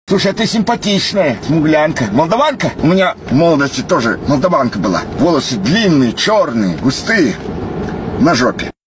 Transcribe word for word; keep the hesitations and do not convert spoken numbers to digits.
Слушай, а ты симпатичная, смуглянка. Молдаванка? У меня в молодости тоже молдаванка была. Волосы длинные, черные, густые, на жопе.